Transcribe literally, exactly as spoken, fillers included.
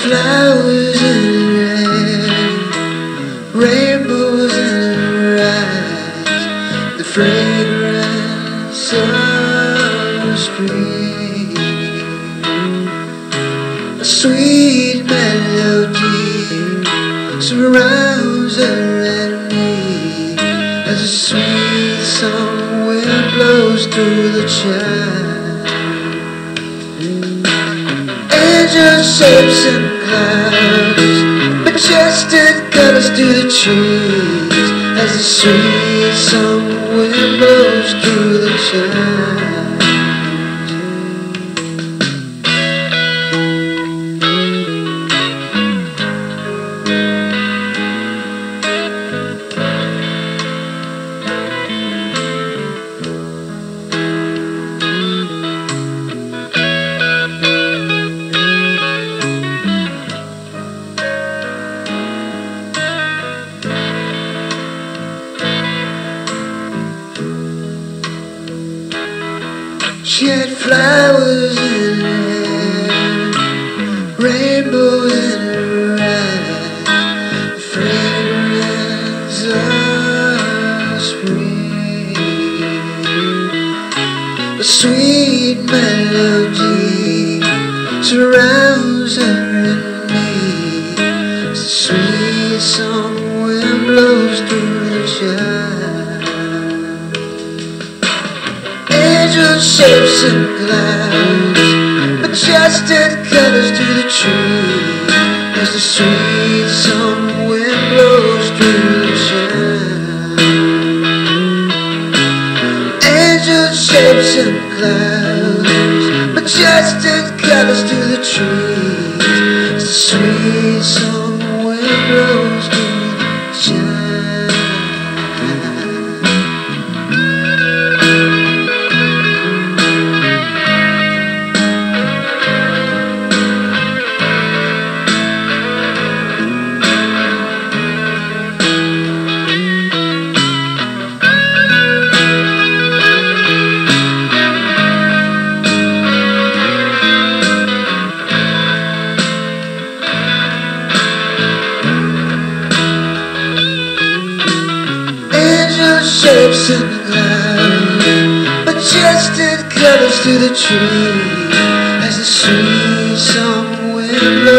flowers in red, rainbows in her eyes, the fragrance of spring. A sweet melody surrounds her and me, as a sweet song wind blows through the chimes. Angel shapes and clouds, majestic colors through the trees, as the sweet song wind blows through the chimes. She had flowers in her hair, rainbows in her eyes, the fragrance of spring. A sweet melody surrounds her and me, as the sweet song wind blows through the chimes. Angel shapes and clouds, majestic colors through the trees, as the sweet song wind blows through the chimes. Angel shapes and clouds, majestic colors through the trees, as the sweet song wind blows through the chimes. Shapes and clouds, majestic colors through the trees, as the sweet song wind blows